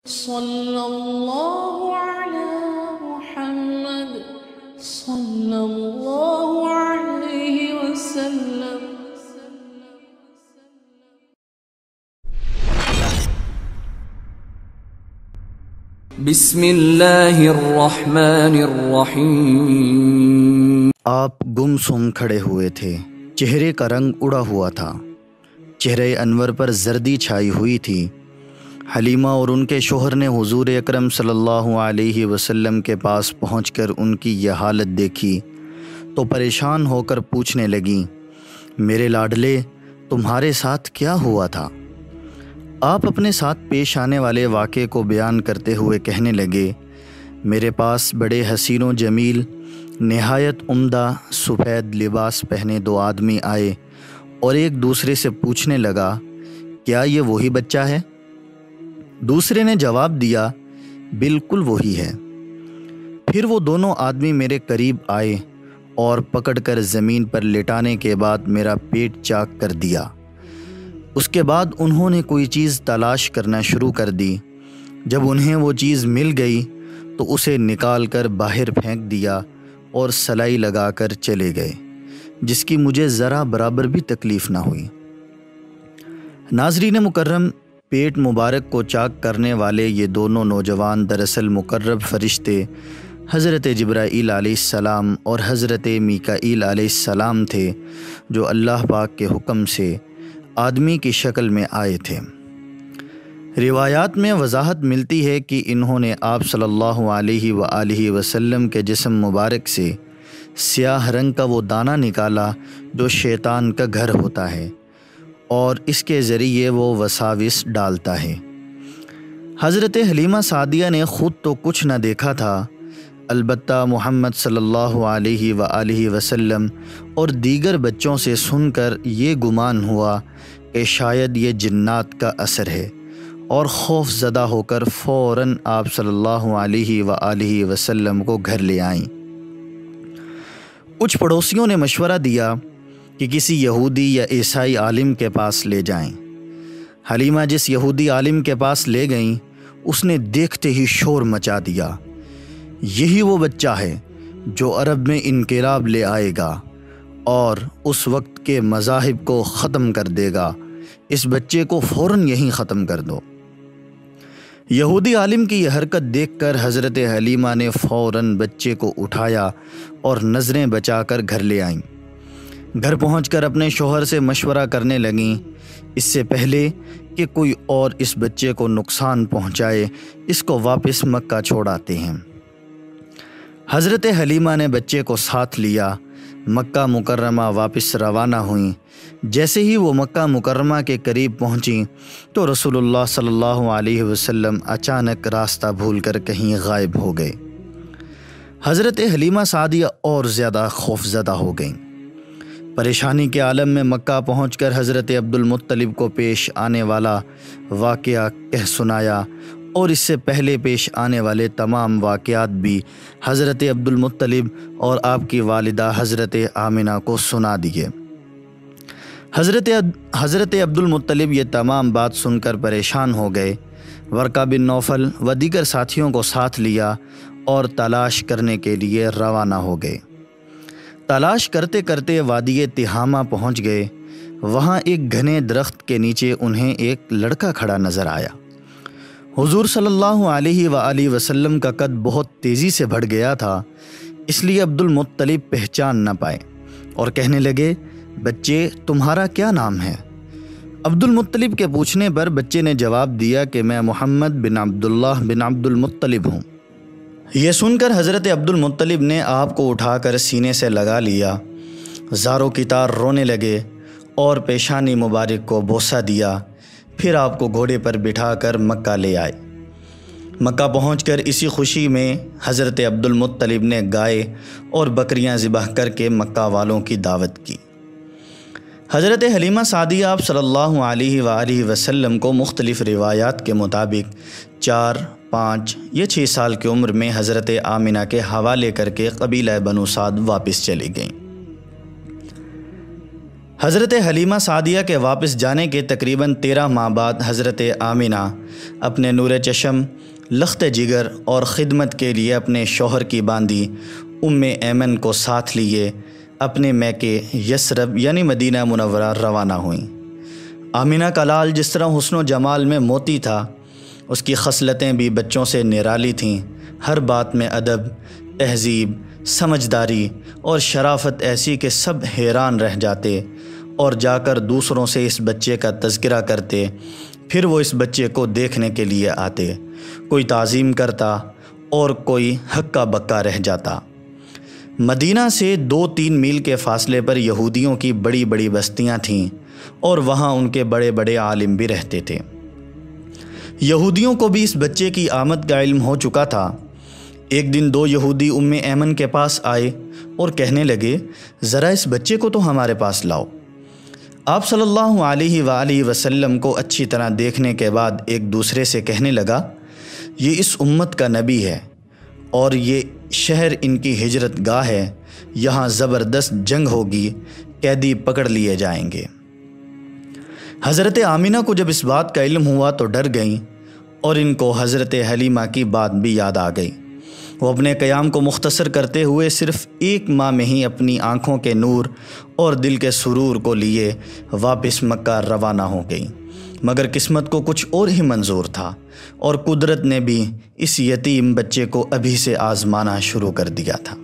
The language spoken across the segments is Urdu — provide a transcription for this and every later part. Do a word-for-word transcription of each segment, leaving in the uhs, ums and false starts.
صلی اللہ علی محمد صلی اللہ علیہ وسلم۔ بسم اللہ الرحمن الرحیم۔ آپ گم سم کھڑے ہوئے تھے، چہرے کا رنگ اڑا ہوا تھا، چہرے انور پر زردی چھائی ہوئی تھی۔ حلیمہ اور ان کے شوہر نے حضور اکرم صلی اللہ علیہ وسلم کے پاس پہنچ کر ان کی یہ حالت دیکھی تو پریشان ہو کر پوچھنے لگیں، میرے لاڈلے، تمہارے ساتھ کیا ہوا تھا؟ آپ اپنے ساتھ پیش آنے والے واقعے کو بیان کرتے ہوئے کہنے لگے، میرے پاس بڑے حسین و جمیل نہایت عمدہ سفید لباس پہنے دو آدمی آئے اور ایک دوسرے سے پوچھنے لگا، کیا یہ وہی بچہ ہے؟ دوسرے نے جواب دیا، بالکل وہی ہے۔ پھر وہ دونوں آدمی میرے قریب آئے اور پکڑ کر زمین پر لٹانے کے بعد میرا پیٹ چاک کر دیا۔ اس کے بعد انہوں نے کوئی چیز تلاش کرنا شروع کر دی۔ جب انہیں وہ چیز مل گئی تو اسے نکال کر باہر پھینک دیا اور سلائی لگا کر چلے گئے، جس کی مجھے ذرا برابر بھی تکلیف نہ ہوئی۔ ناظرین مکرم، پیٹ مبارک کو چاک کرنے والے یہ دونوں نوجوان دراصل مقرب فرشتے حضرت جبرائیل علیہ السلام اور حضرت میکائیل علیہ السلام تھے، جو اللہ پاک کے حکم سے آدمی کی شکل میں آئے تھے۔ روایات میں وضاحت ملتی ہے کہ انہوں نے آپ صلی اللہ علیہ وآلہ وسلم کے جسم مبارک سے سیاہ رنگ کا وہ دانہ نکالا جو شیطان کا گھر ہوتا ہے اور اس کے ذریعے وہ وساوس ڈالتا ہے۔ حضرت حلیمہ سعدیہ نے خود تو کچھ نہ دیکھا تھا، البتہ محمد صلی اللہ علیہ وآلہ وسلم اور دیگر بچوں سے سن کر یہ گمان ہوا کہ شاید یہ جنات کا اثر ہے، اور خوف زدہ ہو کر فوراً آپ صلی اللہ علیہ وآلہ وسلم کو گھر لے آئیں۔ کچھ پڑوسیوں نے مشورہ دیا کہ کسی یہودی یا عیسائی عالم کے پاس لے جائیں۔ حلیمہ جس یہودی عالم کے پاس لے گئیں، اس نے دیکھتے ہی شور مچا دیا، یہی وہ بچہ ہے جو عرب میں انقلاب لے آئے گا اور اس وقت کے مذاہب کو ختم کر دے گا، اس بچے کو فوراً یہیں ختم کر دو۔ یہودی عالم کی یہ حرکت دیکھ کر حضرت حلیمہ نے فوراً بچے کو اٹھایا اور نظریں بچا کر گھر لے آئیں۔ گھر پہنچ کر اپنے شوہر سے مشورہ کرنے لگیں، اس سے پہلے کہ کوئی اور اس بچے کو نقصان پہنچائے، اس کو واپس مکہ چھوڑ آتے ہیں۔ حضرت حلیمہ نے بچے کو ساتھ لیا، مکہ مکرمہ واپس روانہ ہوئیں۔ جیسے ہی وہ مکہ مکرمہ کے قریب پہنچیں تو رسول اللہ صلی اللہ علیہ وسلم اچانک راستہ بھول کر کہیں غائب ہو گئے۔ حضرت حلیمہ سعدیہ اور زیادہ خوف زدہ ہو گئیں۔ پریشانی کے عالم میں مکہ پہنچ کر حضرت عبد المطلب کو پیش آنے والا واقعہ کہہ سنایا، اور اس سے پہلے پیش آنے والے تمام واقعات بھی حضرت عبد المطلب اور آپ کی والدہ حضرت آمنہ کو سنا دیے۔ حضرت حضرت عبد المطلب یہ تمام بات سن کر پریشان ہو گئے، ورقہ بن نوفل و دیگر ساتھیوں کو ساتھ لیا اور تلاش کرنے کے لیے روانہ ہو گئے۔ تلاش کرتے کرتے وادی تہامہ پہنچ گئے۔ وہاں ایک گھنے درخت کے نیچے انہیں ایک لڑکا کھڑا نظر آیا۔ حضور صلی اللہ علیہ وآلہ وسلم کا قد بہت تیزی سے بڑھ گیا تھا، اس لیے عبد المطلب پہچان نہ پائے اور کہنے لگے، بچے، تمہارا کیا نام ہے؟ عبد المطلب کے پوچھنے پر بچے نے جواب دیا کہ میں محمد بن عبداللہ بن عبد المطلب ہوں۔ یہ سن کر حضرت عبد المطلب نے آپ کو اٹھا کر سینے سے لگا لیا، زاروں کی طرح رونے لگے اور پیشانی مبارک کو بوسہ دیا، پھر آپ کو گھوڑے پر بٹھا کر مکہ لے آئے۔ مکہ پہنچ کر اسی خوشی میں حضرت عبد المطلب نے گائے اور بکریاں ذبح کر کے مکہ والوں کی دعوت کی۔ حضرت حلیمہ سعدیہ آپ صلی اللہ علیہ وآلہ وسلم کو مختلف روایات کے مطابق چار، پانچ یا چھ سال کی عمر میں حضرت آمنہ کے حوالے کر کے قبیلہ بنو سعد واپس چلی گئیں۔ حضرت حلیمہ سعدیہ کے واپس جانے کے تقریباً تیرہ ماہ بعد حضرت آمنہ اپنے نور چشم، لخت جگر اور خدمت کے لیے اپنے شوہر کی باندی ام ایمن کو ساتھ لیے اپنے میکے یثرب یعنی مدینہ منورہ روانہ ہوئیں۔ آمنہ کا لال جس طرح حسن و جمال میں موتی تھا، اس کی خصلتیں بھی بچوں سے نرالی تھیں۔ ہر بات میں ادب، تہذیب، سمجھداری اور شرافت ایسی کہ سب حیران رہ جاتے اور جا کر دوسروں سے اس بچے کا تذکرہ کرتے، پھر وہ اس بچے کو دیکھنے کے لیے آتے، کوئی تعظیم کرتا اور کوئی ہکا بکا رہ جاتا۔ مدینہ سے دو تین میل کے فاصلے پر یہودیوں کی بڑی بڑی بستیاں تھیں اور وہاں ان کے بڑے بڑے عالم بھی رہتے تھے۔ یہودیوں کو بھی اس بچے کی آمد کا علم ہو چکا تھا۔ ایک دن دو یہودی ام ایمن کے پاس آئے اور کہنے لگے، ذرا اس بچے کو تو ہمارے پاس لاؤ۔ آپ صلی اللہ علیہ وآلہ وسلم کو اچھی طرح دیکھنے کے بعد ایک دوسرے سے کہنے لگا، یہ اس امت کا نبی ہے اور یہ شہر ان کی ہجرت گاہ ہے، یہاں زبردست جنگ ہوگی، قیدی پکڑ لیے جائیں گے۔ حضرت آمنہ کو جب اس بات کا علم ہوا تو ڈر گئیں اور ان کو حضرت حلیمہ کی بات بھی یاد آ گئی۔ وہ اپنے قیام کو مختصر کرتے ہوئے صرف ایک ماہ میں ہی اپنی آنکھوں کے نور اور دل کے سرور کو لیے واپس مکہ روانہ ہو گئی، مگر قسمت کو کچھ اور ہی منظور تھا اور قدرت نے بھی اس یتیم بچے کو ابھی سے آزمانا شروع کر دیا تھا۔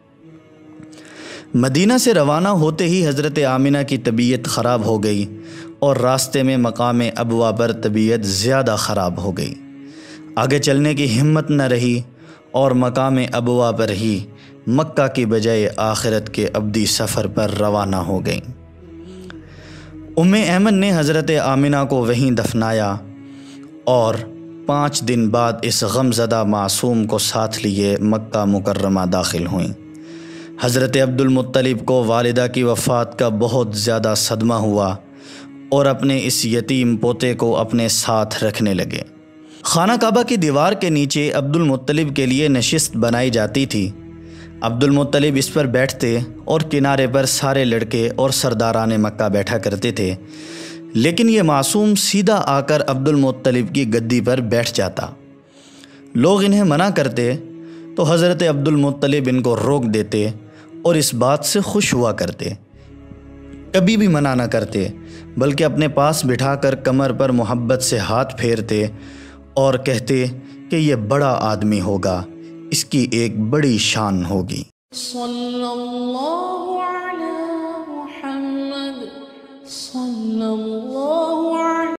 مدینہ سے روانہ ہوتے ہی حضرت آمنہ کی طبیعت خراب ہو گئی اور راستے میں مقام ابوا پر طبیعت زیادہ خراب ہو گئی۔ آگے چلنے کی ہمت نہ رہی اور مقام ابوا پر ہی مکہ کی بجائے آخرت کے ابدی سفر پر روانہ ہو گئیں۔ ام ایمن نے حضرت آمنہ کو وہیں دفنایا اور پانچ دن بعد اس غمزدہ معصوم کو ساتھ لیے مکہ مکرمہ داخل ہوئیں۔ حضرت عبد المطلب کو والدہ کی وفات کا بہت زیادہ صدمہ ہوا اور اپنے اس یتیم پوتے کو اپنے ساتھ رکھنے لگے۔ خانہ کعبہ کی دیوار کے نیچے عبد المطلب کے لیے نشست بنائی جاتی تھی۔ عبد المطلب اس پر بیٹھتے اور کنارے پر سارے لڑکے اور سرداران مکہ بیٹھا کرتے تھے، لیکن یہ معصوم سیدھا آ کر عبد المطلب کی گدی پر بیٹھ جاتا۔ لوگ انہیں منع کرتے تو حضرت عبد المطلب ان کو روک دیتے اور اس بات سے خوش ہوا کرتے، کبھی بھی منع نہ کرتے، بلکہ اپنے پاس بٹھا کر کمر پر محبت سے ہاتھ پھیرتے اور کہتے کہ یہ بڑا آدمی ہوگا، اس کی ایک بڑی شان ہوگی۔ صلی اللہ علی محمد صلی اللہ